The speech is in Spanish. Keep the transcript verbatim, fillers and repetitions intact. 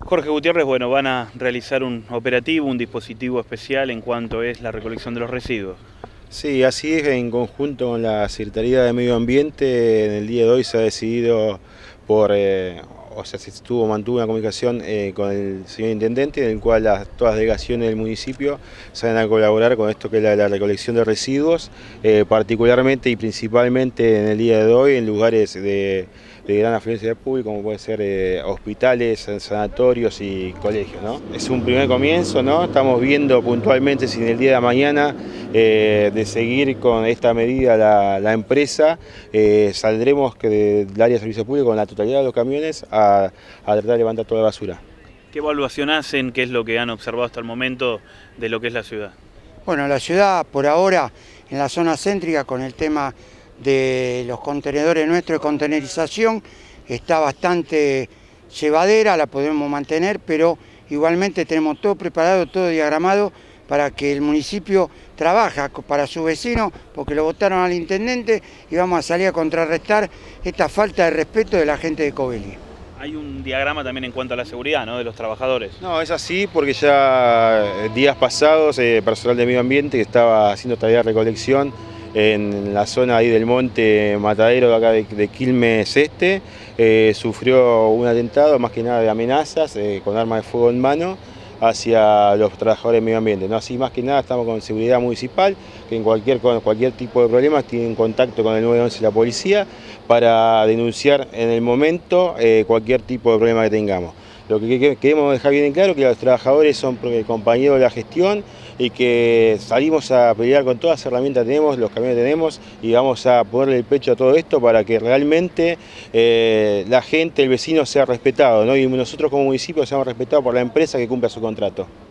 Jorge Gutiérrez, bueno, van a realizar un operativo, un dispositivo especial en cuanto es la recolección de los residuos. Sí, así es, en conjunto con la Secretaría de Medio Ambiente, en el día de hoy se ha decidido por, eh, o sea, se estuvo, mantuvo una comunicación eh, con el señor Intendente, en el cual las, todas las delegaciones del municipio salen a colaborar con esto que es la, la recolección de residuos, eh, particularmente y principalmente en el día de hoy en lugares de, de gran afluencia de público, como puede ser eh, hospitales, sanatorios y colegios, ¿no? Es un primer comienzo, ¿no? Estamos viendo puntualmente si en el día de mañana eh, de seguir con esta medida la, la empresa, eh, saldremos que del área de servicio público con la totalidad de los camiones a, a tratar de levantar toda la basura. ¿Qué evaluación hacen? ¿Qué es lo que han observado hasta el momento de lo que es la ciudad? Bueno, la ciudad por ahora, en la zona céntrica, con el tema de los contenedores nuestros de contenerización, está bastante llevadera, la podemos mantener, pero igualmente tenemos todo preparado, todo diagramado para que el municipio trabaja para sus vecinos, porque lo votaron al intendente y vamos a salir a contrarrestar esta falta de respeto de la gente de Covelli. Hay un diagrama también en cuanto a la seguridad, ¿no?, de los trabajadores. No, es así porque ya días pasados eh, personal de medio ambiente que estaba haciendo tarea de recolección en la zona ahí del monte Matadero de acá de, de Quilmes Este, eh, sufrió un atentado, más que nada de amenazas, eh, con armas de fuego en mano, hacia los trabajadores de medio ambiente, ¿no? Así más que nada estamos con seguridad municipal, que en cualquier, con cualquier tipo de problemas tienen contacto con el nueve once y la policía para denunciar en el momento eh, cualquier tipo de problema que tengamos. Lo que queremos dejar bien en claro es que los trabajadores son compañeros de la gestión y que salimos a pelear con todas las herramientas que tenemos, los camiones que tenemos, y vamos a ponerle el pecho a todo esto para que realmente eh, la gente, el vecino sea respetado, ¿no? Y nosotros como municipio seamos respetados por la empresa que cumpla su contrato.